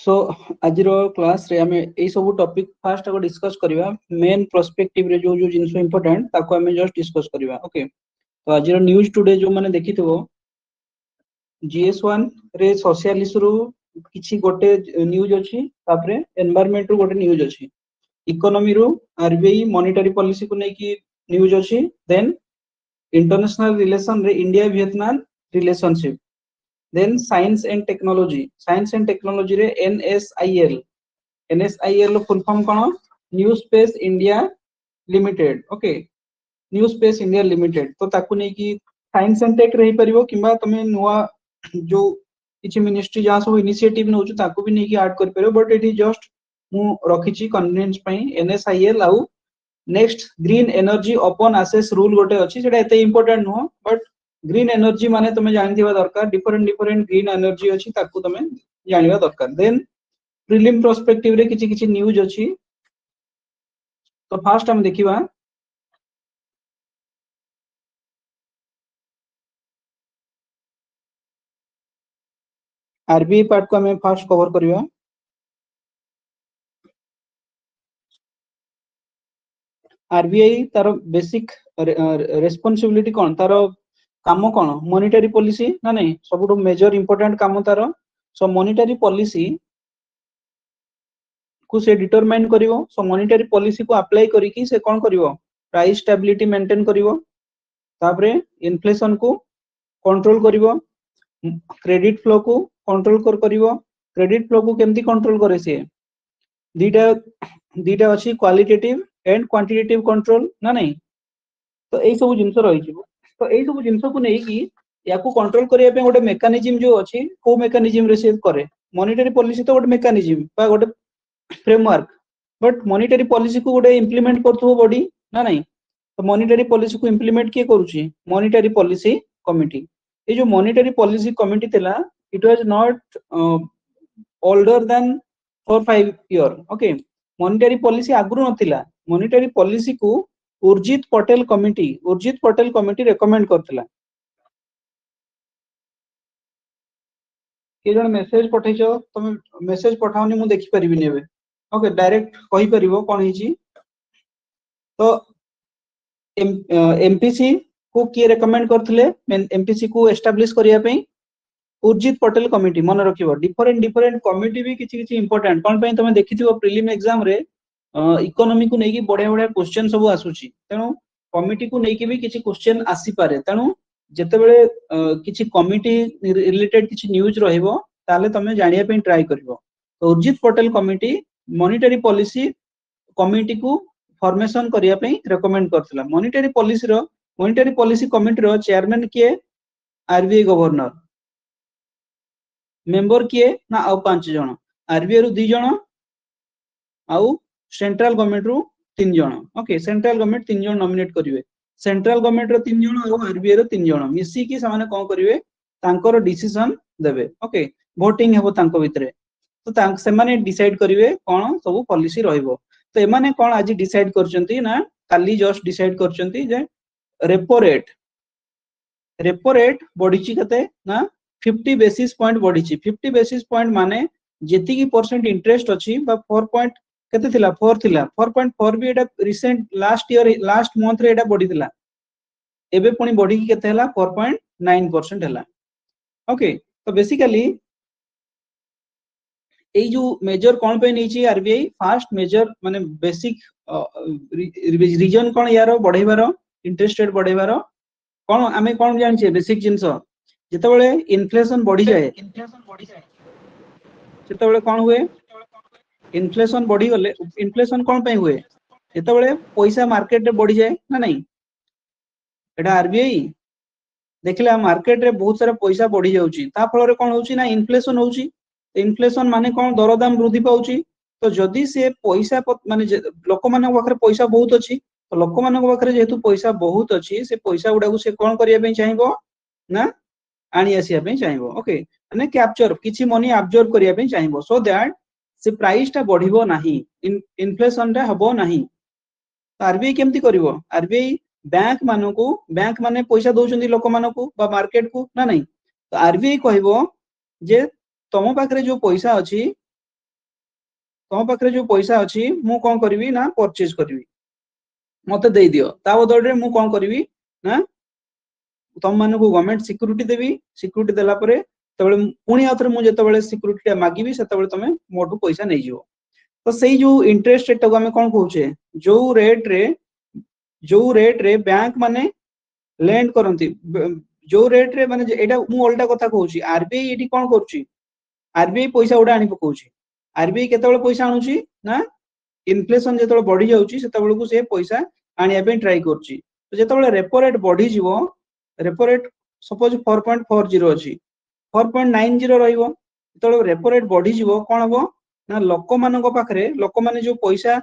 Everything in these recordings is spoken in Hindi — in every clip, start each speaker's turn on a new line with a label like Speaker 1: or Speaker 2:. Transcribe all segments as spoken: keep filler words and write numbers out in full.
Speaker 1: सो आज क्लास रे हमें ए सब टॉपिक फास्ट आगे डिस्कस करबा मेन पर्सपेक्टिव रे जो जो जिंस इंपोर्टेंट ताको हमें जस्ट डिस्कस करबा ओके। तो आज न्यूज़ टुडे जो माने देखिथबो जीएस वन रे सोशल इशू रु किछि गोटे न्यूज़ अछि, तापरे एनवायरनमेंट रु गोटे न्यूज़ अछि, इकोनॉमी रु आरबीआई मॉनेटरी पॉलिसी को नै कि न्यूज़ अछि, देन इंटरनेशनल रिलेशन रे India Vietnam relationship, then science and technology science and technology रे एनएसआईएल एनएसआईएल रो फुल फॉर्म कोन new space India limited okay new space India limited. तो ताकू नै कि साइंस एंड टेक रही परिबो किबा तमे नुवा जो किछि मिनिस्ट्री जा सब इनिशिएटिव नउछु ताकू भी नै कि ऐड कर परिबो, बट इट इज जस्ट मु रखिछि कन्वीनियंस पई एनएसआईएल आउ next green energy open access rule गोटे अछि, सेटा एते important no, but green energy माने तमे जानिथिबा दरकार डिफरेंट डिफरेंट ग्रीन एनर्जी अछि ताकू तमे जानिबा दरकार। देन प्रीलिम पर्सपेक्टिव रे किछि किछि न्यूज़ अछि। तो फास्ट हम देखिबा आरबीआई पार्ट को हमें फास्ट कवर करिवा। आरबीआई तार बेसिक रेस्पोंसिबिलिटी कोन, तार काम कोन मॉनेटरी पॉलिसी ना नहीं सबुठो मेजर इंपोर्टेंट काम तार। सो मॉनेटरी पॉलिसी को से डिटरमाइन करिवो, सो मॉनेटरी पॉलिसी को अप्लाई करी कि से कोन करिवो प्राइस स्टेबिलिटी मेंटेन करिवो, तापरे इन्फ्लेशन को कंट्रोल करिवो, क्रेडिट फ्लो को कंट्रोल कर करिवो। क्रेडिट फ्लो को केमती कंट्रोल करे से दीटा दीटा अछि क्वालिटेटिव एंड क्वांटिटेटिव कंट्रोल ना नहीं। तो एई सब जिंस रही छिबो, तो एई सब जिंस को नै कि याकू कंट्रोल करिया पे गोटे मेकानिज्म जो अछि, को मेकानिज्म रिसीव करे मॉनेटरी पॉलिसी तो गोटे मेकानिज्म बा गोटे फ्रेमवर्क, बट मॉनेटरी पॉलिसी को गोटे इंप्लीमेंट करथो बॉडी ना नहीं। तो मॉनेटरी पॉलिसी को इंप्लीमेंट किए करूची मॉनेटरी पॉलिसी कमिटी। ये जो मॉनेटरी पॉलिसी कमिटी थिला it was not older than four five year okay. Monetary policy आगुरु नथिला, मॉनेटरी पॉलिसी को Urjit Patel committee Urjit Patel committee recommend करथिला। के जण मेसेज पठैछो तुम मेसेज पठाउनी मु देखि परिबिनी एबे ओके डायरेक्ट कहि परिबो कोन हिची। तो एमपीसी को किए रेकमेंड करथिले एमपीसी को एस्टैब्लिश करिया पई उर्जित पटेल कमिटी मन रखिबो। डिफरेंट डिफरेंट कमिटी भी किछि किछि इंपोर्टेंट कोन पई तमे देखिथिबो प्रीलिम एग्जाम रे इकोनॉमी को नेकी बडे बडे क्वेश्चन सब आसुची, तेनु कमिटी को नेकी भी किछि क्वेश्चन आसी पारे, तेनु जते बेले किछि कमिटी रिलेटेड किछि न्यूज़ रहिबो ताले तमे जानिया पे ट्राई करबो। तो Urjit Patel committee monetary policy committee को फॉर्मेशन करिया पे रेकमेंड करथिला। मॉनेटरी पॉलिसी रो मॉनेटरी पॉलिसी कमिटी रो चेयरमैन किए आरबीआई गवर्नर, मेंबर किए ना आउ पांच जण, आरबीआई रु दु जण आउ सेंट्रल गवर्नमेंट रु तीन जण ओके। सेंट्रल गवर्नमेंट तीन जण नॉमिनेट करिवे, सेंट्रल गवर्नमेंट रो तीन जण आउ आरबीआई रो तीन जण मिसी कि सामाने कोन करिवे तांकर डिसीजन देबे ओके। वोटिंग हेबो तांको भितरे, तो तांक से माने डिसाइड करिवे कोन सब पॉलिसी रहइबो। तो एमाने कोन आज डिसाइड करचंती ना काली जस्ट डिसाइड करचंती जे रेपो रेट रेपो रेट बढ़िची कते ना फिफ्टी बेसिस पॉइंट बढ़िची। फिफ्टी बेसिस पॉइंट माने जेति की परसेंट इंटरेस्ट अछि बा फोर पॉइंट केते थिला फोर थिला फोर पॉइंट फोर भी एटा recent last year last month रे एटा बढ़ी थिला, एबे पुनी बढ़ी की केते हला फोर पॉइंट नाइन परसेंट हला ओके। तो बेसिकली एई जो मेजर कोन पे नैची आरबीआई फास्ट मेजर माने बेसिक रीजन कोन यारो बढ़ेबार इंटरेस्ट रेट बढ़ेबार कोन आमे कोन जानछे बेसिक जिंस जते बेले इन्फ्लेशन बढ़ी जाए जते बेले कोन हुए इन्फ्लेशन बढ़ी गले इन्फ्लेशन कोन पे हुए जते बेले पैसा मार्केट रे बढ़ी जाए ना नहीं। एटा आरबीआई देखला मार्केट रे बहुत सारा पैसा बढ़ी जाउची ता फल रे कोन होउची ना इन्फ्लेशन होउची। इन्फ्लेशन माने कोन दरदाम वृद्धि पाउची। तो जदि से पैसा माने लोक मानक पाखरे पैसा बहुत अछि, तो लोक मानक पाखरे जेहेतु पैसा बहुत अछि से पैसा गुडा को से कोन करिया पे चाहिबो ना आनी आसिया पे चाहिबो ओके। माने कैप्चर किछि मनी अब्जॉर्ब करिया पे चाहिबो सो दैट से प्राइस ता बढ़िबो नाही, इन्फ्लेशन रे हबो नाही। तो आरबीआई केमती करिवो आरबीआई बैंक मानकू बैंक माने पैसा दउचंदी लोक मानकू बा मार्केट को ना नहीं। तो आरबीआई कहबो जे तम पाखरे जो पैसा अछि तुम पाखे जो पैसा अच्छी मु कौन करी ना परचेज करी मत दे दियो ता बदल रे मु कौन करी ना तुम मान को गवर्नमेंट सिक्यूरिटी देवी सिक्यूरिटी देला परे तबले पुणी आथरे मु जेतबेले सिक्यूरिटी मागिबी सेतबेले तमे मोटू पैसा नै जिवो तो सेही जो इंटरेस्ट रेट को हमें कौन कहूचे जो रेट रे जो रेट रे बैंक माने लैंड करंती जो रेट रे माने एटा मु उल्टा कथा कहूची आरबीआई एटी कौन करूची आरबीआई पैसा उडा आनी पकाउची आरबीआई केतबेले पैसा आनुची ना इन्फ्लेशन जेतबेले बढ़ी जाउची सेतबेले को से पैसा आनिया पे ट्राई करची तो जेतबेले रेपो रेट बढ़ी जिवो repo rate suppose four point four zero अछि फोर पॉइंट नाइन जीरो रहिबो जेतबेले रेपो रेट बढ़ी जिवो कोन हबो ना लोक मानको पाखरे लोक माने जो पैसा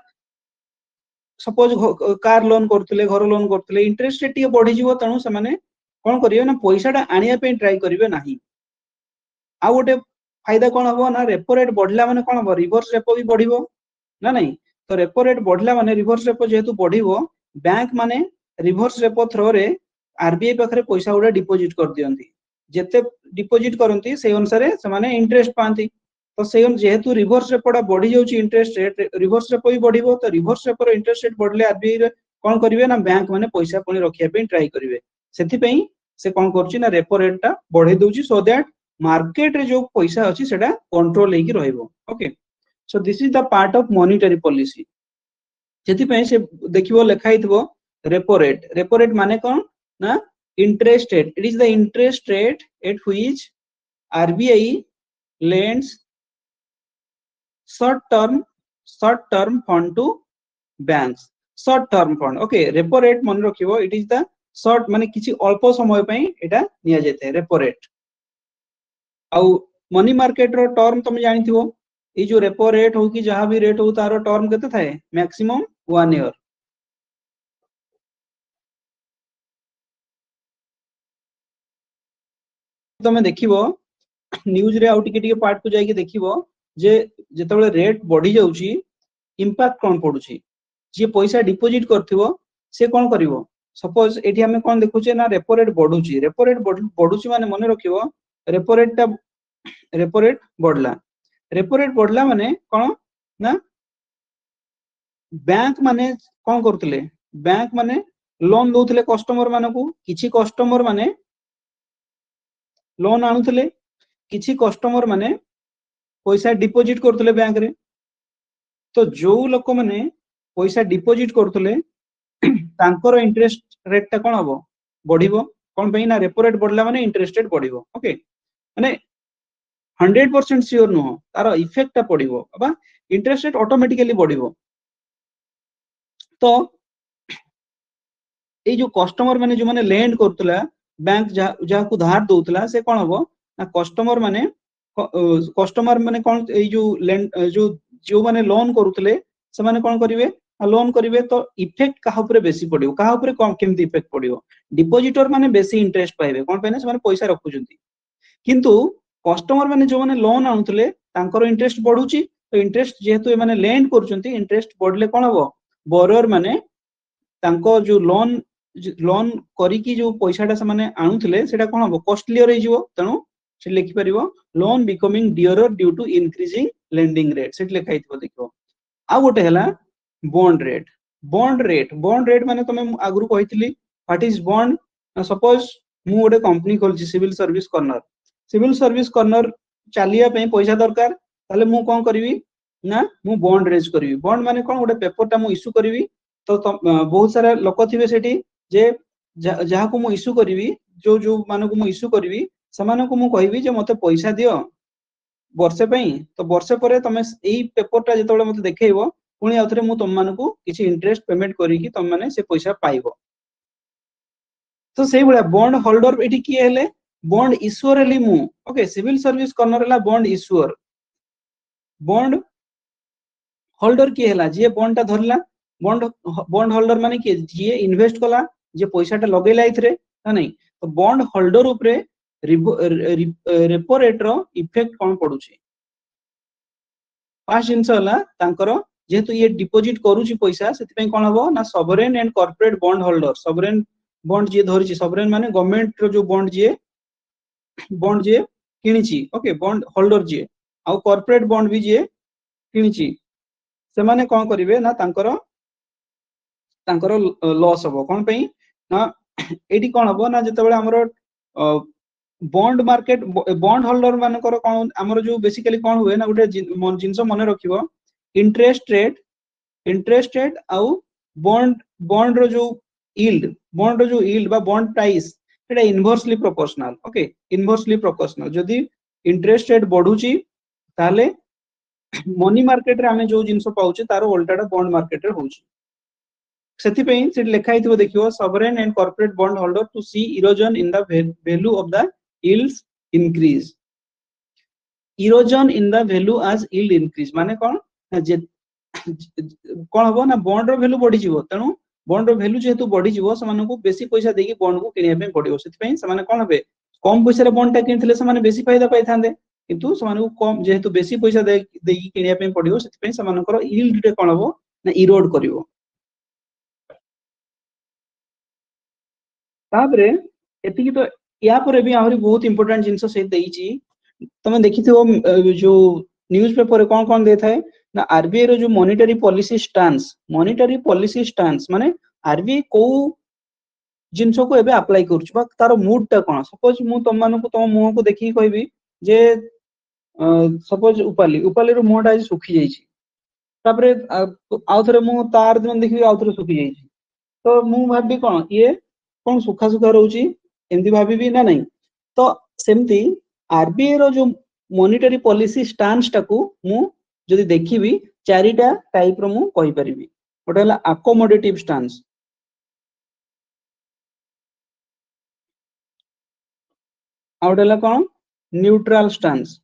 Speaker 1: सपोज कार लोन करथिले घर लोन करथिले इंटरेस्ट रेट टिके बढ़ी जिवो तणु से माने कोन करिवे ना पैसाटा आनिया पे ट्राई करिवे नाही आ गोटे फायदा कोन हबो ना रेपो रेट बढ़ला माने कोन हबो रिवर्स रेपो भी बढ़िबो ना नहीं तो रेपो रेट बढ़ला माने रिवर्स रेपो जेहेतु बढ़िबो बैंक माने रिवर्स रेपो थ्रो रे आरबीआई पाखरे पैसा उडा डिपॉजिट कर दियंती जेते डिपॉजिट करंती से अनुसार से माने इंटरेस्ट पांती तो से जेहेतु रिवर्स रेपोटा बढ़ी जाउची इंटरेस्ट रेट रिवर्स रेपो भी बढ़िबो तो रिवर्स रेपो रो इंटरेस्ट रेट बढ़ले आरबीआई रे कोन करिवे ना बैंक माने पैसा पुनी रखिया पे ट्राई करिवे सेति पई से कोन करची ना रेपो रेट टा बढ़े दउची सो दैट मार्केट रे जो पैसा अछि सेटा कंट्रोल हेकी रहइबो okay so this is the part of monetary policy जेति पई से देखिबो लेखा हितबो रेपो रेट रेपो रेट माने कोन ना interest rate it is the interest rate at which R B I lends short term short term fund to banks short term fund okay repo rate मन रखिबो it is the short माने किछि अल्प समय पई एटा निया जेते repo rate आउ मनी मार्केट रो टर्म तुम जानिथिबो ए जो रेपो रेट हो कि जहां भी रेट हो तारो टर्म केते थाए मैक्सिमम वन ईयर तमे देखिबो न्यूज रे आउ टिके टिके पार्ट को जाई के देखिबो जे जेतबेले रेट बढ़ी जाउची इंपैक्ट कोन पडुची जे पैसा डिपॉजिट करथिबो से कोन करिवो सपोज एठी हमें कोन देखुचे ना रेपो रेट बढ़ुची रेपो रेट बढ़ुची माने मने रखिबो रेपो रेट ता रेपो रेट बढ़ला रेपो रेट बढ़ला माने कोन ना बैंक माने कोन करथिले बैंक माने लोन दोथिले कस्टमर मानकू किछि कस्टमर माने लोन आणुथिले किछि कस्टमर माने पैसा डिपॉजिट करथिले बैंक रे तो जो लोक माने पैसा डिपॉजिट करथिले तांकर इंटरेस्ट रेट ता कोन हबो बढ़िबो कोन पई ना रेपो रेट बढ़ला माने इंटरेस्ट रेट बढ़िबो ओके माने हंड्रेड परसेंट श्योर नो तार इफेक्ट ता पड़िबो बा इंटरेस्ट रेट ऑटोमेटिकली बढ़िबो तो ए जो कस्टमर माने जो माने लैंड करथला बैंक जा जा को धार दोतला से कोन हबो ना कस्टमर माने कस्टमर माने कोन ए जो लैंड जो जो माने लोन करूतले से माने कोन करिवे लोन करिवे तो इफेक्ट कहा ऊपर बेसी पडियो कहा ऊपर कम केमती इफेक्ट पडियो डिपॉजिटर माने बेसी इंटरेस्ट पाइबे कोन पने से माने पैसा रखुचंती किंतु कस्टमर माने जो माने लोन आनुतले तांकर इंटरेस्ट बढ़ुची तो इंटरेस्ट जेहेतु ए माने लैंड करूचंती इंटरेस्ट बढ़ले कोन हबो बोरोर माने तांको जो लोन लोन करी की जो पैसाटा से माने आनुतले सेटा कोन हबो कॉस्टलियर हे जिवो तणु से लिखि परिबो loan becoming dearer due to increasing lending rate सेट लिखा हितबो देखो आ गोटे हला bond rate bond rate bond rate माने तमे आगुरु कहितली व्हाट इज बॉन्ड सपोज मु गोटे कंपनी खोलची civil service corner civil service corner चालिया पे पैसा दरकार ताले मु कोन करबी ना मु बॉन्ड रेज करबी बॉन्ड माने कोन गोटे पेपर ता मु इशू करबी तो बहुत सारा लोक थिबे सेठी जे जहा को मु इशू करबी जो जो माने को मु इशू करबी समान को मु कहबी जे मते पैसा दियो वर्षे पई तो वर्षे परे तमे एई पेपर ता जेतबेले मते देखैबो पुणी आउथरे मु तम मानकू किछि इंटरेस्ट पेमेंट करी कि तम माने से पैसा पाइबो तो सेही बळा बॉन्ड होल्डर एठी की हेले बॉन्ड इश्यूअर हेली मु ओके सिविल सर्विस कॉर्नर हला बॉन्ड इश्यूअर बॉन्ड होल्डर की हेला जे बॉन्ड ता धरला बॉन्ड बॉन्ड होल्डर माने की जे इन्वेस्ट कला जे पैसाटा लगेला इथरे ना नहीं तो बॉन्ड होल्डर ऊपरे रेपो रेट रो इफेक्ट कोन पडुची पास जिंस हला तांकर जेहेतु ये डिपॉजिट करूची पैसा सेति पई कोन हबो ना sovereign and corporate bond holder sovereign bond जे धरिची सॉवरेन माने गवर्नमेंट रो जो बॉन्ड जे बॉन्ड जे किनिची ओके बॉन्ड होल्डर जे आ कॉर्पोरेट बॉन्ड भी जे किनिची से माने कोन करिवे ना तांकर तांकर लॉस हबो कोन पई ना एडी कोन हबो ना जते बेले हमरो बॉन्ड मार्केट बॉन्ड होल्डर मानकर कोन हमरो जो बेसिकली कोन हुए ना गुटे जिंस मने रखिबो इंटरेस्ट रेट इंटरेस्ट रेट आउ बॉन्ड बॉन्ड रो जो यील्ड बॉन्ड रो जो यील्ड बा बॉन्ड प्राइस एटा inversely proportional okay inversely proportional जदी इंटरेस्ट रेट बढ़ुची ताले मनी मार्केट रे हमें जो जिंस पाउचे तारो उल्टाटा बॉन्ड मार्केट रे होउची सेति पे से लिखा हितबो देखियो sovereign and corporate bond holder to see erosion in the value of the yields increase erosion in the value as yield increase माने कोन जे कोन हबो ना बॉन्ड रो वैल्यू बढ़ी जीवो तणु बॉन्ड रो वैल्यू जेतु बढ़ी जीवो समान को बेसी पैसा देकी बॉन्ड को किनिया पे पड़ियो सेति पे समान कोन हबे कम पैसा रे बॉन्ड टा किनथिले समान बेसी फायदा पाई थांदे किंतु समान को कम जेतु बेसी पैसा दे देकी किनिया पे पड़ियो सेति पे समान को यील्ड रे कोन हबो ना इरोड करिवो तापरे एतिकी तो या पर भी आहुरी बहुत इंपोर्टेंट जिंस से देईची तमे देखिथिबो जो न्यूज़ पेपर रे कोन कोन दे थाए ना आरबीआई रो जो monetary policy stance monetary policy stance माने आरबीआई को जिंसो को एबे अप्लाई करछ बा तारो मूड ता कोन सपोज मु तम मानु को तम मुह को देखि कहबी जे सपोज उपाली उपाली रो मुहटा आज सुखी जाईची तापरे आउ थरे मु तार दिन देखि आउ थरे सुखी जाईची तो मु भाबी कोन ये कोन सुखा सुखा रहउची एंदी भाबी भी ना नहीं तो सेमती आरबीआई रो जो मॉनेटरी पॉलिसी स्टांस टाकू मु जदि देखिबी चारिटा टाइप रो मु कहि परिबी गोटे हला अकोमोडेटिव स्टांस आउट हला कोन neutral stance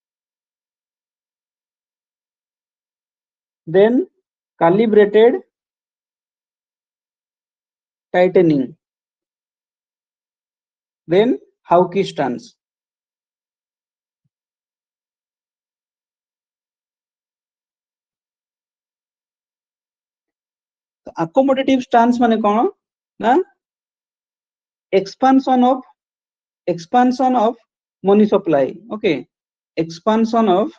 Speaker 1: then calibrated tightening then hawkish stance accommodative stance माने कोन ना expansion of expansion of money supply okay expansion of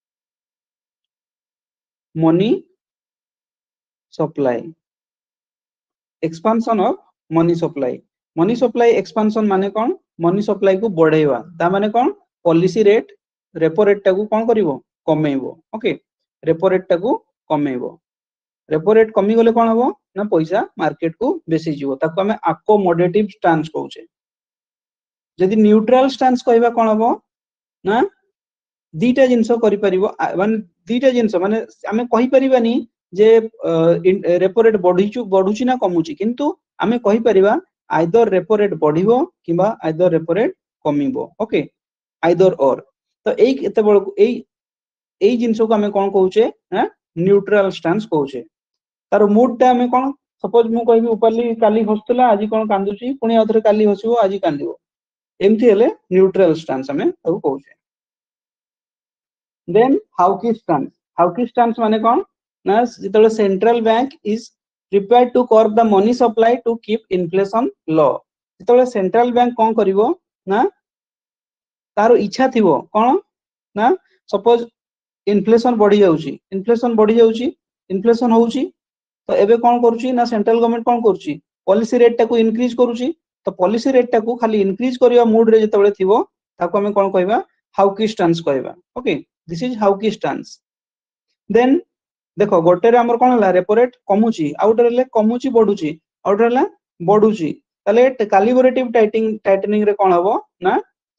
Speaker 1: money supply expansion of money supply money supply expansion माने कोन money supply को बढ़ाइबा ता माने कोन पॉलिसी रेट रेपो रेट टाकू कोन करिवो कमेइबो ओके रेपो रेट टाकू कमेइबो रेपो रेट कमी गले कोन हबो ना पैसा मार्केट को बेसी जीवो ताको हमें अकोमोडेटिव स्टांस कहउछे जदि न्यूट्रल स्टांस कहबा कोन हबो ना दीटा जिंस करि परिबो माने दीटा जिंस माने हमें कहि परिबानी जे रेपो रेट बढ़ीचु बढ़ुची ना कमुची किंतु हमें कहि परिबा आइदर रेपो रेट बढ़िबो किबा आइदर रेपो रेट कमिबो ओके आइदर और तो एई एते बळ एई एई जिंस को हमें कोन कहउछे ना न्यूट्रल स्टांस कहउछे तार मूड टा हमें कोन सपोज मु कहबी उपाली काली हसतला आज कोन कांदुची पुनी आथरे काली हसिबो आज कांदिबो एमथि हेले न्यूट्रल स्टांस हमें ताऊ कहउछे then hawkish stance hawkish stance माने कोन ना जितले central bank is prepared to curb the money supply to keep inflation low जितले सेंट्रल बैंक कोन करिवो ना तारो इच्छा थिवो कोन ना सपोज इन्फ्लेशन बढ़ी जाउची इन्फ्लेशन बढ़ी जाउची इन्फ्लेशन होउची तो एबे कोन करूची ना सेंट्रल गवर्नमेंट कोन करूची पॉलिसी रेट टाको इंक्रीज करूची तो पॉलिसी रेट टाको खाली इंक्रीज करिया मूड रे जतबेले थिवो ताको हमें कोन कहबा हाउकी स्टांस कहबा okay this is hawkish stance then देखो गोटे रे हमर कोन हला रेपो रेट कमुची आउटर ले कमुची बढ़ुची आउटर ला बढ़ुची तले कैलिब्रेटिव टाइटिंग टाइटनिंग रे कोन हबो ना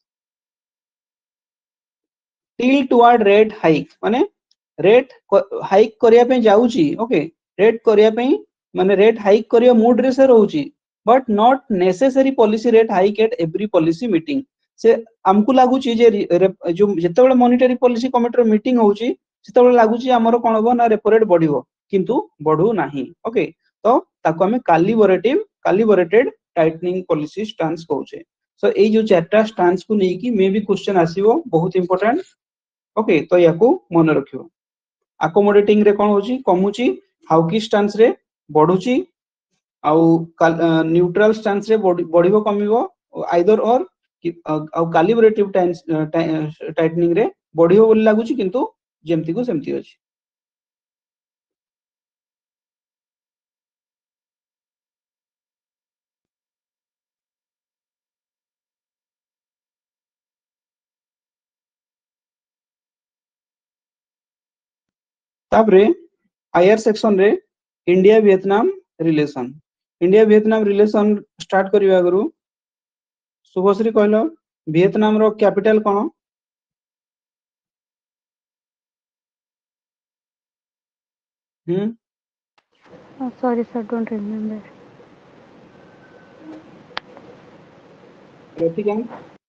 Speaker 1: टिल टुवर्ड रेट हाइक माने रेट हाइक करिया पे जाउची ओके रेट करिया पे माने रेट हाइक करिया मूड रे से रहउची but not necessary policy rate hike at every policy meeting से हमकु लागुची जे जो जेतेबेले मॉनेटरी पॉलिसी कमिटी रो मीटिंग होउची सेतेबेले लागुची हमरो कोन हबो ना रेपो रेट बढ़िबो किंतु बढ़ू नाही ओके तो ताको हमें calibrative calibrated tightening policy stance कहउछे सो ए जो चारटा स्टांस को नेकी मे भी क्वेश्चन आसीबो बहुत इंपोर्टेंट ओके तो याकू मन रखियो अकोमोडेटिंग रे कोन होची कमुची हाउकी स्टांस रे बढ़ुची आउ न्यूट्रल स्टांस रे बढ़िबो कमिबो आइदर और आउ कैलिब्रेटिव टाइटनिंग रे बढ़िबो बोली लागुची किंतु जेमती को सेमती अछि तापरे आईआर सेक्शन रे India Vietnam relation India Vietnam relation start करबा आगु शुभश्री कहलो वियतनाम रो कैपिटल कोन हम
Speaker 2: Oh, sorry, sir, don't remember.
Speaker 1: रेटिकन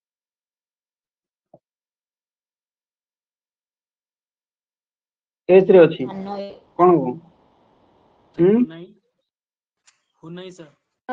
Speaker 1: एच रे अछि
Speaker 3: Hanoi.
Speaker 1: कोन हो हम
Speaker 4: हुनाई हुनाई सर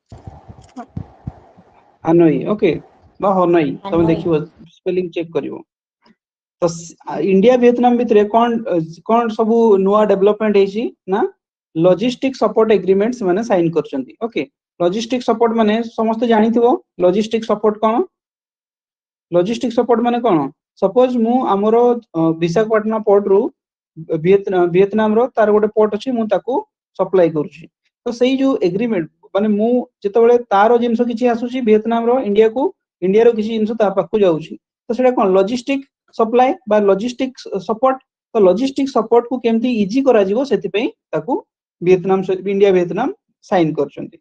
Speaker 1: हानोई ओके बा हनोई तमे
Speaker 3: Hanoi.
Speaker 1: देखिबो स्पेलिंग चेक करिवो तो इंडिया वियतनाम भितरे कोन कोन सब नुवा डेवलपमेंट हेची ना लॉजिस्टिक सपोर्ट एग्रीमेंट्स माने साइन करचंती ओके लॉजिस्टिक सपोर्ट माने समस्त जानिथिबो लॉजिस्टिक सपोर्ट कोन लॉजिस्टिक सपोर्ट माने कोन सपोज मु हमरो विशाखापट्टनम पोर्ट रु वियतनाम वियतनाम रो तार गोटे पोर्ट अछि मु ताकू सप्लाई करूची तो सेही जो एग्रीमेंट माने मु जेतबेले तारो जिंस किछि आसुची वियतनाम रो इंडिया को इंडिया रो किछि जिंस ता पाखु जाउची तो सेटा कोन लॉजिस्टिक सप्लाई बा लॉजिस्टिक सपोर्ट तो लॉजिस्टिक सपोर्ट को केमती इजी करा जिवो सेति पई ताकू वियतनाम से इंडिया वियतनाम साइन करचंती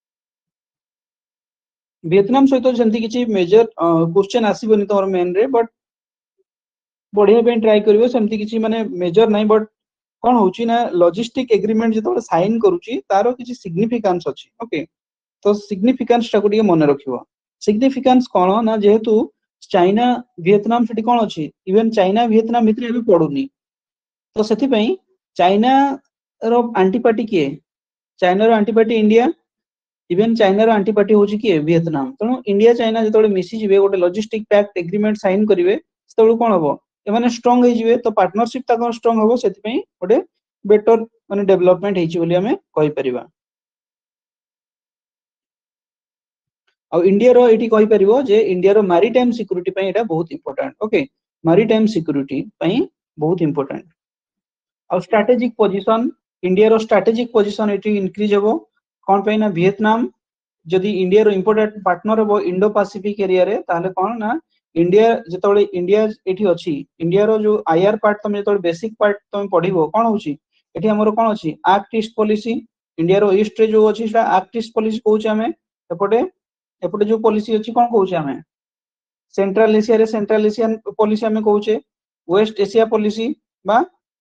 Speaker 1: वियतनाम सहित जंती किछि मेजर क्वेश्चन आसीबोनी तोर मेन रे बट बढ़िया पे ट्राई करिवो सेमती किछि माने मेजर नाही बट कोन होची ना लॉजिस्टिक एग्रीमेंट जेतो साइन करूची तारो किछि सिग्निफिकेंस अछि ओके तो सिग्निफिकेंस टाको डी मन रखिवो सिग्निफिकेंस कोन ना जेहेतु चाइना वियतनाम सेठी कोन अछि इवन चाइना वियतनाम भितरे भी पडुनी तो सेति पई चाइना रो एंटीपार्टी के चाइना रो एंटीपार्टी इंडिया इवन चाइना रो एंटीपार्टी होची के वियतनाम तनो इंडिया चाइना जेतोले मिसी जिवे गोटे लॉजिस्टिक पैक्ट एग्रीमेंट साइन करिवे सेतोले कोन हबो एमाने स्ट्रांग हे जिवे तो पार्टनरशिप ताको स्ट्रांग हबो सेति पई गोटे बेटर माने डेवलपमेंट हेची बोली हमें कहि परिबा आ इंडिया रो एठी कहि परिबो जे इंडिया रो मैरीटाइम सिक्युरिटी पई एटा बहुत इंपोर्टेंट ओके मैरीटाइम सिक्युरिटी पई बहुत इंपोर्टेंट आ स्ट्रेटेजिक पोजीशन इंडिया रो स्ट्रेटेजिक पोजीशन एठी इंक्रीज हेबो कोन पई ना वियतनाम जदि इंडिया रो इंपोर्टेंट पार्टनर हो इंडो पैसिफिक एरिया रे ताले कोन ना इंडिया जेतोले इंडिया एठी अछि इंडिया रो जो आईआर पार्ट तमे जेतोले बेसिक पार्ट तमे पढिबो कोन होची एठी हमरो कोन अछि एक्ट ईस्ट पॉलिसी इंडिया रो ईस्ट रे जो अछि सेटा एक्ट ईस्ट पॉलिसी कहूचे हमें एपटे एपटे जो पॉलिसी अछि कोन कहूचे हमें सेंट्रल एशिया रे सेंट्रल एशियन पॉलिसी हमें कहूचे वेस्ट एशिया पॉलिसी बा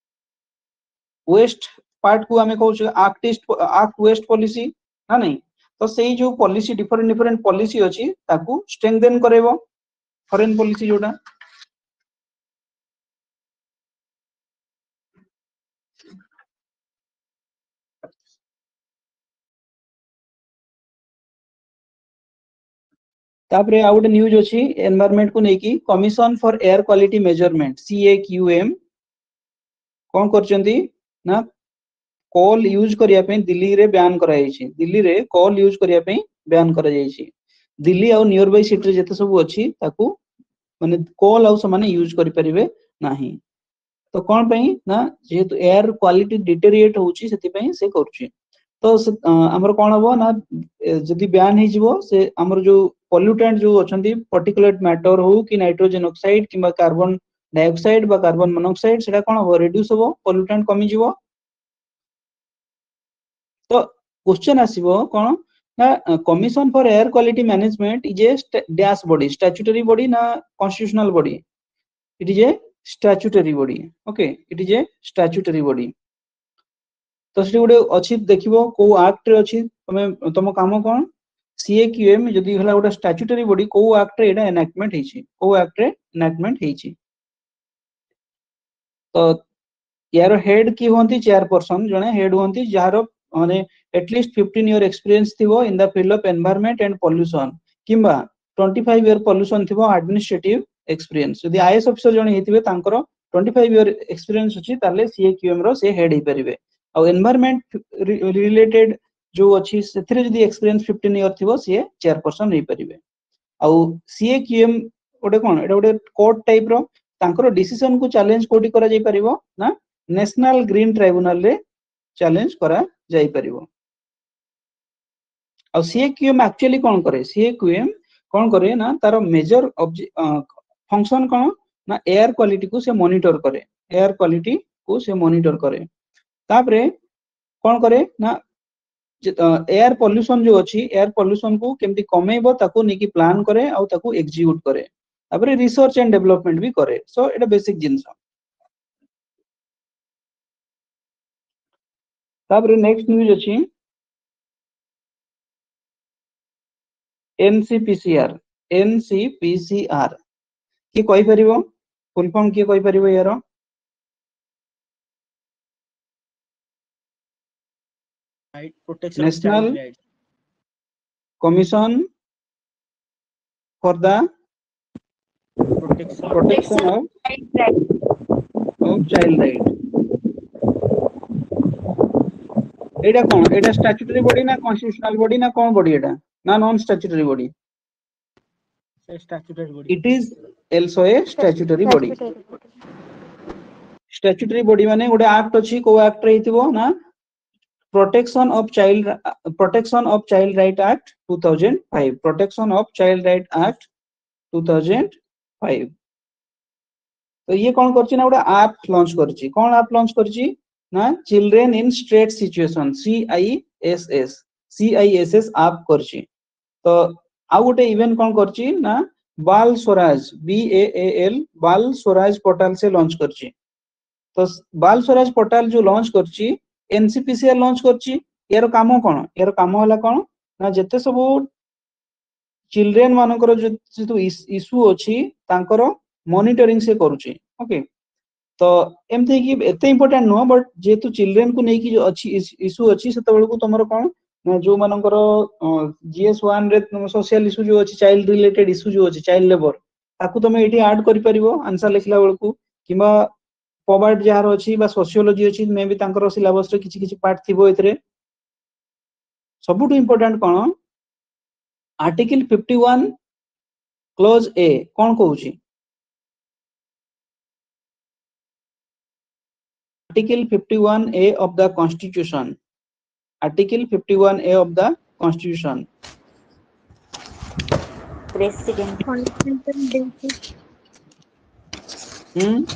Speaker 1: वेस्ट पार्ट को हमें कहूचे act east act west policy ना नहीं तो सेही जो पॉलिसी डिफरेंट डिफरेंट पॉलिसी अछि ताकू स्ट्रेंथन करेबो फॉरेन पॉलिसी जोटा तापरे आ गोटे न्यूज अछि एनवायरनमेंट को नेकी commission for air quality measurement CAQM कोन करचंती ना कॉल यूज करिया पे दिल्ली रे बैन करा जायछि दिल्ली रे कॉल यूज करिया पे बैन करा जायछि दिल्ली आ नियर बाय सिटी रे जते सब अछि ताकू माने कॉल आ समान यूज करि परिबे नाही तो कोन पई ना जेहेतु एयर क्वालिटी डिटेरिएट होउची सेति पई से करछि तो हमर कोन हबो ना जदि बैन हे जिवो से हमर जो पोल्यूटेंट जो अछंती पार्टिकुलेट मैटर हो कि नाइट्रोजन ऑक्साइड किबा कार्बन डाइऑक्साइड बा कार्बन मोनोऑक्साइड सेटा कोन हो रिड्यूस हो पोल्यूटेंट कमी जिवो तो क्वेश्चन आसीबो कोन ना commission for air quality management is a dash body statutory body ना constitutional body it is a statutory body okay it is a statutory body तो से गोटे अछि देखिबो को एक्ट रे अछि तमे तम काम कोन सीएक्यूएम जदि हला गोटे स्टैट्यूटरी बॉडी को एक्ट रे एटा एनैक्टमेंट हेछि को एक्ट रे एनैक्टमेंट हेछि तो यार हेड की होंती चेयरपर्सन जने हेड होंती जहार माने एटलीस्ट फिफ्टीन ईयर एक्सपीरियंस थिबो in the field of environment and pollution किबा ट्वेंटी फाइव ईयर पोल्यूशन थिबो एडमिनिस्ट्रेटिव एक्सपीरियंस यदि आईएएस ऑफिसर जने हेतिबे तांकर ट्वेंटी फाइव ईयर एक्सपीरियंस अछि ताले सीएक्यूएम रो से हेड हे परिबे आ एनवायरनमेंट रिलेटेड जो अछि सेथिरे जदि एक्सपीरियंस फिफ्टीन ईयर थिबो से चेयरपर्सन हे परिबे आ सीएक्यूएम ओटे कोन एटा ओटे कोर्ट टाइप रो तांकर डिसीजन को चैलेंज कोडी करा जाई परिबो ना नेशनल ग्रीन ट्राइब्यूनल रे चैलेंज करा जाई परिबो आ सीएक्यूएम एक्चुअली कोन करे सीएक्यूएम कोन करे ना तार मेजर फंक्शन कोन ना एयर क्वालिटी को से मॉनिटर करे एयर क्वालिटी को से मॉनिटर करे तापरे कोन करे ना एयर पॉल्यूशन जो अछि एयर पॉल्यूशन को केमती कमेबो ताको नेकी प्लान करे आ ताको एग्जीक्यूट करे तापरे रिसर्च एंड डेवलपमेंट भी करे सो एटा बेसिक जिंस तापरे नेक्स्ट न्यूज अछि एनसीपीसीआर एनसीपीसीआर की कहि परिबो फुल फॉर्म की कहि परिबो यारो
Speaker 4: Right, protection of
Speaker 1: national
Speaker 4: child rights.
Speaker 1: Commission for the
Speaker 4: Protection.
Speaker 1: Protection of of child right एटा कोन एटा स्टैट्यूटरी बॉडी ना कॉन्स्टिट्यूशनल बॉडी ना कोन बॉडी एटा ना non statutory body
Speaker 4: Say statutory body.
Speaker 1: It is also a statutory body statutory body माने गोटे एक्ट अछि को एक्ट रहितबो ना protection of child protection of child right act two thousand five protection of child right act two thousand five तो ये कौन करछि ना गोटे ऐप लॉन्च करछि कौन ऐप लॉन्च करछि ना children in street situation C I S S C I S S app करछि तो आ गोटे इवेंट कौन करछि ना बाल Swaraj B A A L बाल स्वराज पोर्टल से लॉन्च करछि तो बाल स्वराज पोर्टल जो लॉन्च करछि एनसीपीसीआर लॉन्च करछि यार काम कोन यार काम होला कोन ना जते सब चिल्ड्रेन मानकर जो इशू अछि तांकर मॉनिटरिंग से करूछि ओके तो एमथि कि एते इंपोर्टेंट नो बट जेतु चिल्ड्रेन को नै कि जो अछि इशू अछि सेते बेलको तमरो कोन जो मानकर जीएस वन रे सोशल इशू जो अछि चाइल्ड रिलेटेड इशू जो अछि चाइल्ड लेबर ताकू तमे एठी ऐड करि परिबो आंसर लिखला बेलको किबा पॉवर्ट जार अछि बा सोशियोलॉजी अछि मे भी तांकर सिलेबस रे किछि किछि पार्ट थिबो एतरे सबुटु इंपोर्टेंट कोन आर्टिकल fifty-one क्लोज ए कोन कहूची article fifty-one A of the constitution article fifty-one A of the constitution
Speaker 2: President. Fundamental duty.
Speaker 1: hmm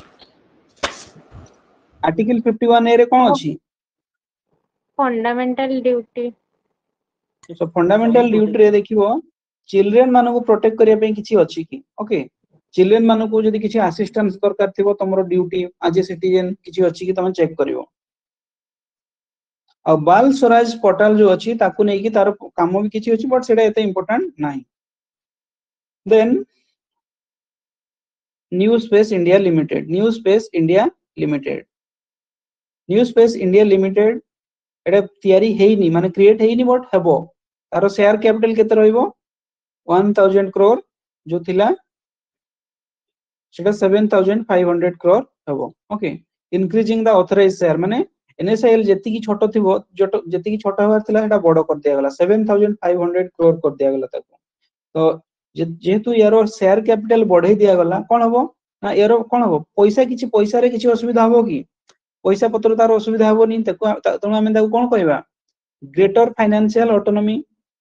Speaker 1: article fifty-one A रे कोन अछि
Speaker 2: Fundamental duty.
Speaker 1: so fundamental duty रे देखिबो चिल्ड्रेन मानको प्रोटेक्ट करिया पे किछि अछि कि ओके चिल्ड्रेन मानको जदि किछि असिस्टेंस दरकार थिबो तमरो ड्यूटी एज ए सिटीजन किछि अछि कि तमे चेक करिवो आ बाल स्वराज पोर्टल जो अछि ताकू नै कि तार काम भी किछि अछि बट सेटा एते इंपोर्टेंट नाही then New space India Limited New space India Limited New space India Limited एटा तयारी हेइनी माने क्रिएट हेइनी बट हेबो तार शेयर कैपिटल केते रहइबो one thousand crore जो थिला सेटा seven thousand five hundred crore हेबो okay increasing the authorised share माने एनएसआईएल जेति की छोटो थिबो जेति की छोटो हवा थिला सेटा बडो कर दिया गला seven thousand five hundred crore कर दिया गला ताको तो जेहेतु यारो शेयर कैपिटल बढ़ाई दिया गला कोन हबो ना यारो कोन हबो पैसा किछि पैसा रे किछि असुविधा हबो कि पैसा पत्र तार असुविधा हबो नि तको तणो हम ताको कोन कहबा ग्रेटर फाइनेंशियल ऑटोनॉमी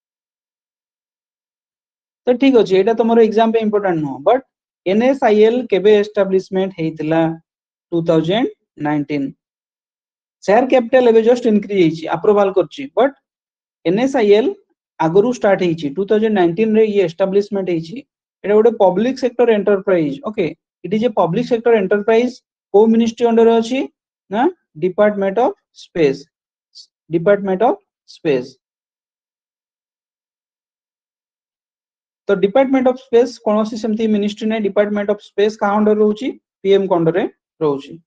Speaker 1: तो ठीक अछि एटा तमरो एग्जाम पे इंपोर्टेंट नो बट एनएसआईएल केबे एस्टैब्लिशमेंट हेतिला two thousand nineteen share capital एबे जस्ट इंक्रीज हेछि अप्रूवल करछि बट एनएसआईएल आगरु स्टार्ट हेछि two thousand nineteen रे ये एस्टैब्लिशमेंट हेछि एटा गोटे public sector enterprise okay it is a public sector enterprise को मिनिस्ट्री अंडर अछि ना department of space department of space तो डिपार्टमेंट ऑफ स्पेस कोनोसी सेमती मिनिस्ट्री नै डिपार्टमेंट ऑफ स्पेस का अंडर रहउची पीएम को अंडर रे रहउची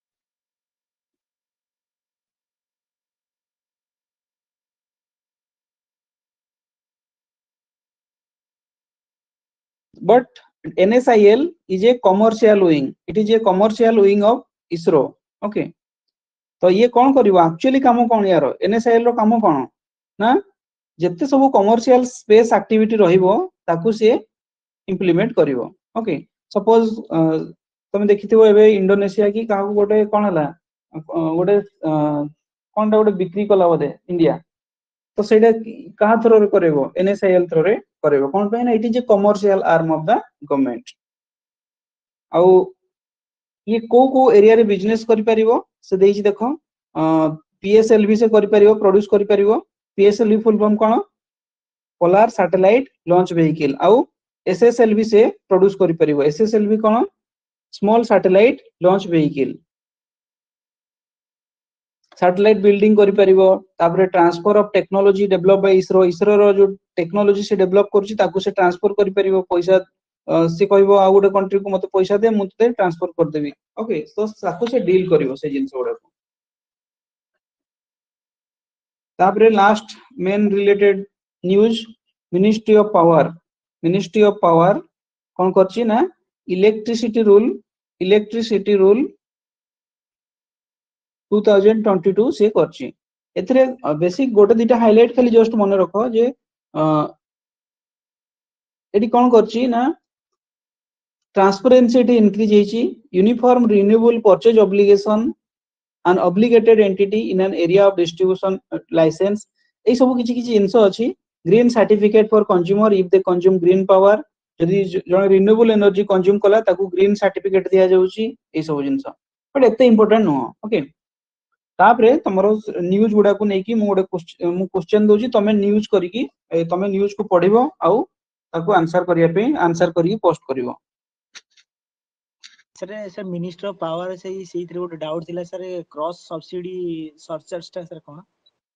Speaker 1: but N S I L is a commercial wing it is a commercial wing of ISRO okay तो ये कौन करिवो एक्चुअली काम कोन यारो N S I L रो काम कोन ना जत्ते सब कमर्शियल स्पेस एक्टिविटी रहिबो ताकू से इंप्लीमेंट करिवो ओके सपोज तमे देखिथिबो एबे इंडोनेशिया की काहू गोटे कोन हला गोटे कोनटा गोटे बिक्री कला बदे इंडिया तो सेटा कहा थ्रो रे करेबो N S I L through रे करेबो कोन पे ना it is a commercial arm of the government आउ ये को को एरिया रे बिजनेस करि परिबो से देइछि देखो पीएसएलवी से करि परिबो प्रोड्यूस करि परिबो पीएसएलवी फुल फॉर्म कोन पोलार सैटेलाइट लॉन्च व्हीकल आउ एसएसएलवी से प्रोड्यूस करि परिबो एसएसएलवी कोन small satellite launch vehicle satellite building करि परिबो तापरे transfer of technology develop by ISRO ISRO रो जो टेक्नोलॉजी से डेवलप करछि ताकू से ट्रांसफर करि परिबो पैसा से कहबो आ गोटे कंट्री को मते पैसा दे मु ते ट्रांसफर कर देबी ओके तो ताकू से डील करिवो से जिंस ओडा तापरे last main related news ministry of power ministry of power कोन करछि ना electricity rule electricity rule two thousand twenty two से करछि एथरे बेसिक गोटे दिटा हाइलाइट खाली जस्ट मन रखो जे एडी कोन करछि ना ट्रांसपेरेंसी एटी इंक्रीज हेछि uniform renewable purchase obligation an obligated entity in an area of distribution license ए सब किछि किछि इनसो अछि green certificate for consumer if they consume green power जदि जण रिन्यूएबल एनर्जी कंज्यूम कला ताकू ग्रीन सर्टिफिकेट दिया जाउछि ए सब जिंस बट एते इंपोर्टेंट नो ओके तापरे तमरो न्यूज गुडा को नै कि मु गोटे मु क्वेश्चन दोछि तमे न्यूज करी कि तमे न्यूज को पढिबो आउ ताकू आंसर करिया पे आंसर करी पोस्ट करिवो
Speaker 4: sir sir minister of power से से इथरे गोटे डाउट थिला सर क्रॉस सब्सिडी सरचार्ज ता सर कोन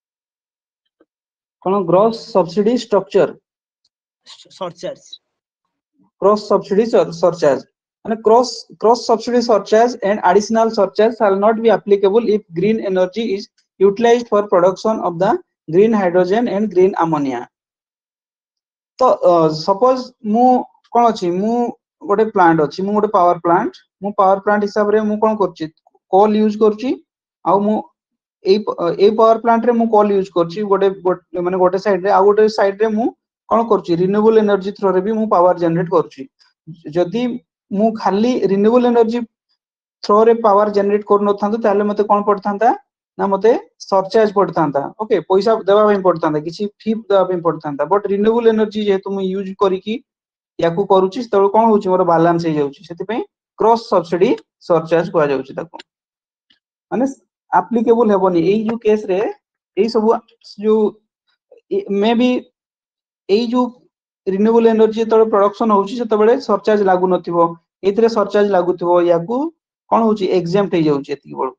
Speaker 1: कोन gross subsidy structure
Speaker 4: surcharge
Speaker 1: cross subsidy surcharge and cross cross subsidy surcharge and additional surcharge shall not be applicable if green energy is utilized for production of the green hydrogen and green ammonia तो सपोज मु कोन अछि मु गोटे प्लांट अछि मु गोटे पावर प्लांट मु पावर प्लांट हिसाब रे मु कोन करछि कोल यूज करछि आ मु ए ए पावर प्लांट रे मु कोल यूज करछि गोटे माने गोटे साइड रे आ गोटे साइड रे मु कोन करछि रिन्यूएबल एनर्जी थ्रो रे भी मु पावर जनरेट करछि जदि मु खाली रिन्यूएबल एनर्जी थ्रो रे पावर जनरेट कर न थांतो ताले मते कोन पड़थांता ना मते सरचार्ज पड़थांता ओके पैसा देबा ପାଇଁ पड़थांता किछि फी देबा ପାଇଁ पड़थांता बट रिन्यूएबल एनर्जी जे तुम यूज करी की याकू करूछि त कोन होछि मोर बैलेंस हे जाउछि सेति पई क्रॉस सब्सिडी सरचार्ज को जाउछि ताको माने एप्लीकेबल हेबोनी एई जो केस रे एई सब जो मे बी एई जो रिन्यूएबल एनर्जी त प्रोडक्शन होछि से तबेले सरचार्ज लागू नथिबो एथिरे सरचार्ज लागुथिबो याकू कोन होछि एग्जाम्प्ट हे जाउछि एति बळ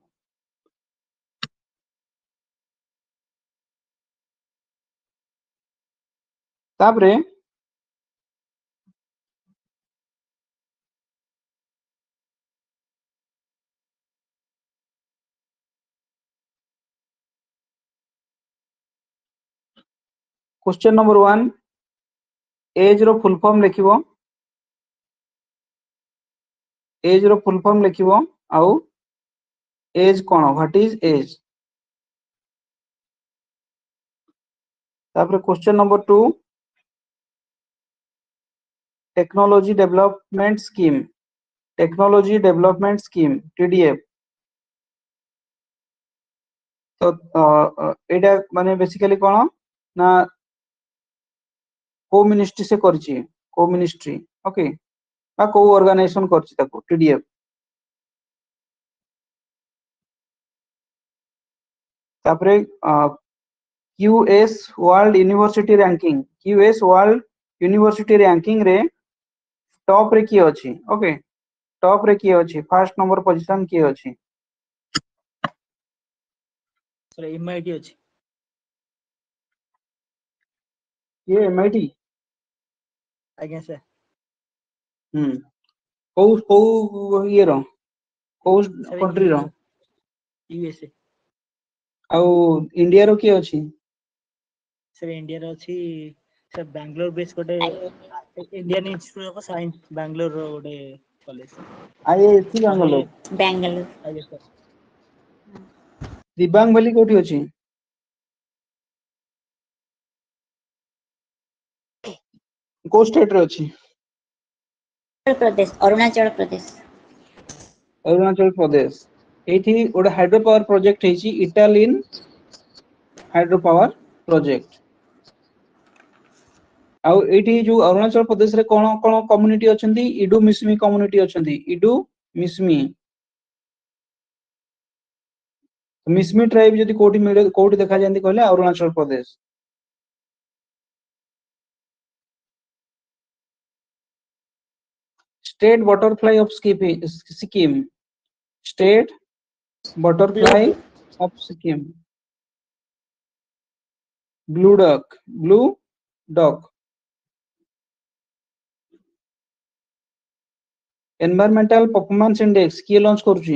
Speaker 1: तापरे क्वेश्चन नंबर वन एज रो फुल फॉर्म लिखिबो एज रो फुल फॉर्म लिखिबो आउ एज कोन व्हाट इज एज तापर question number two technology development scheme technology development scheme TDF तो एटा माने बेसिकली कोन ना को मिनिस्ट्री से करछि को मिनिस्ट्री ओके बा को ऑर्गेनाइजेशन करछि ताको टीडीएफ तापरे QS world university ranking QS world university ranking रे टॉप रे की अछि ओके टॉप रे की अछि फर्स्ट नंबर पोजीशन की अछि
Speaker 4: सर एमआईटी अछि
Speaker 1: ये एमआईटी
Speaker 4: आज्ञा सर
Speaker 1: हम को को ये रो को कंट्री रो
Speaker 4: यूएसए
Speaker 1: आ इंडिया रो की अछि
Speaker 4: सर इंडिया रो अछि सर बेंगलोर बेस कोटे Indian institute of science Bangalore रो गोटे कॉलेज
Speaker 1: आईआईटी बेंगलोर
Speaker 2: बेंगलोर
Speaker 4: आज्ञा सर
Speaker 1: दिबांग वैली कोठी अछि को स्टेट रे अछि
Speaker 2: प्रदेश अरुणाचल प्रदेश
Speaker 1: अरुणाचल प्रदेश एठी ओडे हाइड्रो पावर प्रोजेक्ट हेछि इटालियन हाइड्रो पावर प्रोजेक्ट आ एठी जो अरुणाचल प्रदेश रे कोन कोन कम्युनिटी अछंती इडू मिसमी कम्युनिटी अछंती इडू मिसमी मिसमी ट्राइब जदि कोठी मिले कोठी देखा जांदी कहले Arunachal Pradesh. State butterfly of Sikkim, state butterfly of Sikkim, blue duck, blue duck. Environmental performance index किए लॉन्च करूची?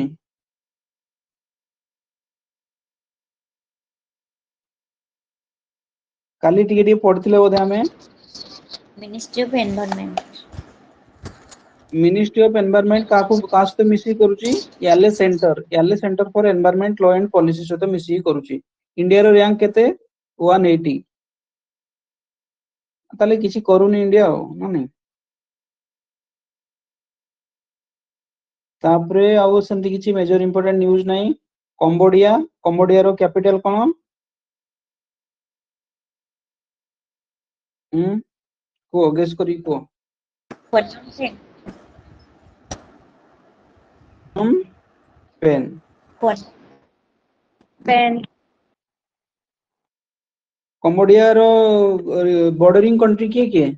Speaker 1: काली टिके टिके पढ़थिले बोधे हमें।
Speaker 2: Ministry of environment.
Speaker 1: Ministry of environment काको कास तो मिसी करूची? Yale centre, Yale centre for environment law and policy सहित मिसी करूची। इंडिया रो रैंक केते? एक सौ अस्सी। ताले किछि करूनी इंडिया हो माने। तापरे आउ सेंति किछि मेजर इंपोर्टेंट न्यूज़ नहीं। कंबोडिया, कंबोडिया रो कैपिटल कोन? हम को गेस करी को। हम पेन
Speaker 2: पेन।
Speaker 1: कंबोडिया रो बॉर्डरिंग कंट्री के के?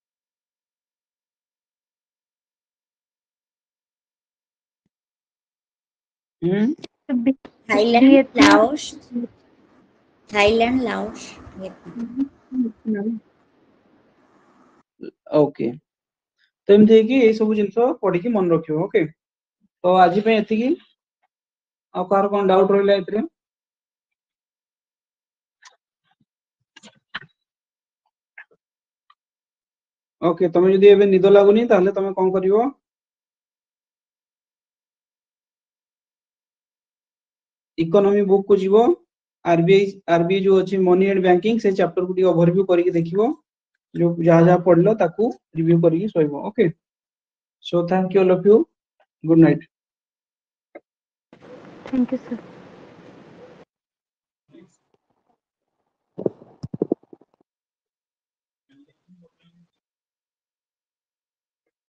Speaker 1: हम
Speaker 2: Thailand, Laos, Thailand, Laos.
Speaker 1: Okay, तो एमती कि ए सब जिंस पढ़ी की मन रखियो। ओके, तो आज पे एतिकी आ कार कोन डाउट रहला इतरे? ओके, तमे जदी एबे निद लागुनी ताहले तमे कोन करिवो? इकोनॉमी बुक को जीवो, आरबीआई आरबीआई जो अछि मनी एंड बैंकिंग से चैप्टर को डी ओवरव्यू करके देखिवो, जो जहा जहा पढ़लो ताकू रिव्यू करके सोइबो। Okay, so thank you all of you, good night.
Speaker 3: Thank you sir.